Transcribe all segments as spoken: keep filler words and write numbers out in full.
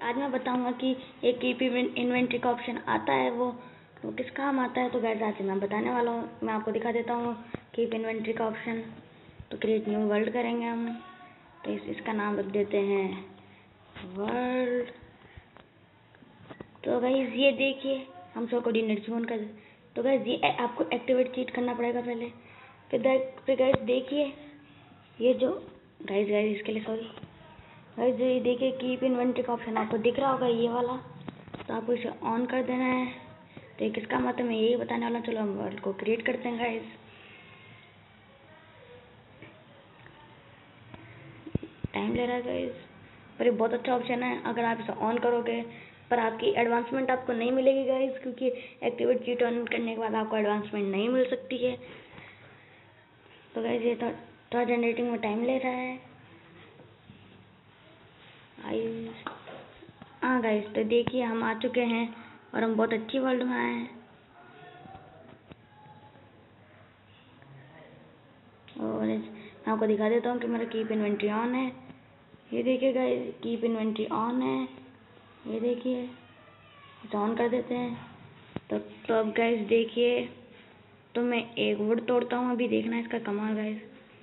आज मैं बताऊंगा कि एक कीप इन्वेंट्री का ऑप्शन आता है वो वो किस काम आता है। तो गाइस आज मैं बताने वाला हूँ, मैं आपको दिखा देता हूँ कीप इन्वेंट्री का ऑप्शन। तो क्रिएट न्यू वर्ल्ड करेंगे हम। तो इस, इसका नाम रख देते हैं वर्ल्ड। तो गाइस ये देखिए हम शो कोऑर्डिनेट जोन कर। तो गाइस ये आपको एक्टिवेट चीट करना पड़ेगा पहले। फिर गाइस देखिए ये जो गाइस गाइस इसके लिए सॉरी गाइस ये देखिए कीप इन्वेंट्री का ऑप्शन आपको दिख रहा होगा ये वाला। तो आपको इसे ऑन कर देना है। तो किसका मतलब मैं यही बताने वाला हूँ। चलो हम वर्ल्ड को क्रिएट करते हैं गाइस। टाइम ले रहा है गाइस, पर ये बहुत अच्छा ऑप्शन है अगर आप इसे ऑन करोगे। पर आपकी एडवांसमेंट आपको नहीं मिलेगी गाइस, क्योंकि एक्टिवेट चीट ऑन करने के बाद आपको एडवांसमेंट नहीं मिल सकती है। तो गाइस ये थोड़ा थोड़ा जनरेटिंग में टाइम ले रहा है। हाँ गाइस तो देखिए हम आ चुके हैं और हम बहुत अच्छी वर्ल्ड में आए हैं। और मैं आपको दिखा देता हूँ कि मेरा कीप इन्वेंट्री ऑन है। ये देखिए गाइस कीप इन्वेंट्री ऑन है। ये देखिए इसे ऑन कर देते हैं। तो तो अब गाइस देखिए तो मैं एक वुड तोड़ता हूँ अभी, देखना इसका कमाल गाइस।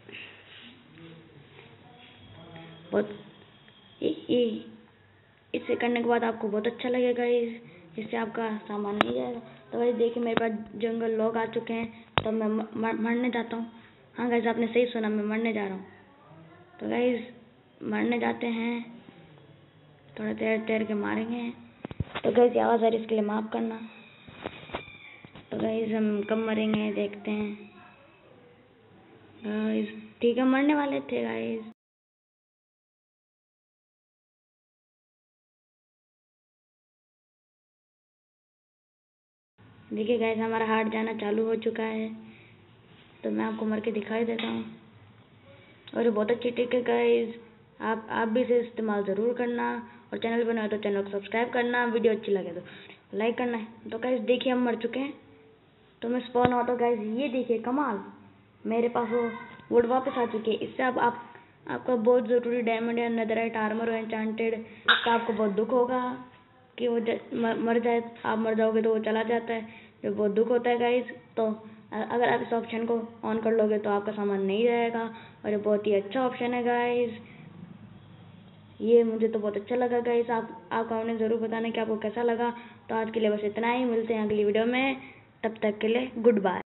बहुत ये इसे करने के बाद आपको बहुत अच्छा लगेगा, इससे आपका सामान नहीं जाएगा। तो वैसे देखिए मेरे पास जंगल लोग आ चुके हैं, तो मैं मरने जाता हूँ। हाँ गाइस आपने सही सुना, मैं मरने जा रहा हूँ। तो गाइस मरने जाते हैं, थोड़ा तैर तैर के मारेंगे। तो गाइस आवाज़ आ रही इसके लिए माफ़ करना। तो गाइस हम कब मरेंगे देखते हैं। गाइस ठीक है मरने वाले थे गाइस। देखिए गाइस हमारा हार्ट जाना चालू हो चुका है। तो मैं आपको मर के दिखाई देता हूँ। और ये बहुत अच्छी ट्रिक है गाइस, आप आप भी इसे इस्तेमाल ज़रूर करना। और चैनल बनाए तो चैनल को सब्सक्राइब करना, वीडियो अच्छी लगे तो लाइक करना है। तो गाइस देखिए हम मर चुके हैं। तो मैं स्पॉन हुआ तो गाइस ये देखिए कमाल, मेरे पास वो वुड वापस आ चुकी है। इससे अब आप आपका बहुत ज़रूरी डायमंड या नेदरराइट आर्मर हो एन्चांटेड, इसका आपको बहुत दुख होगा कि वो मर जाए। आप मर जाओगे तो वो चला जाता है, जो बहुत दुख होता है गाइस। तो अगर आप इस ऑप्शन को ऑन कर लोगे तो आपका सामान नहीं जाएगा। और ये बहुत ही अच्छा ऑप्शन है गाइस, ये मुझे तो बहुत अच्छा लगा गाइस। आप आप कमेंट ज़रूर बताना कि आपको कैसा लगा। तो आज के लिए बस इतना ही, मिलते हैं अगली वीडियो में, तब तक के लिए गुड बाय।